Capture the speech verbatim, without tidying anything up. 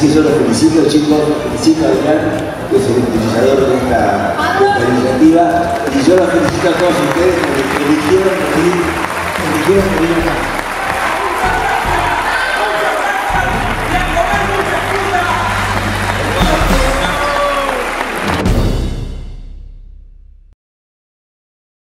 que yo los felicito, chicos, felicito a Adrián, que es el impulsador de esta, de esta iniciativa, y yo los felicito a todos ustedes porque eligieron venir, eligieron venir acá.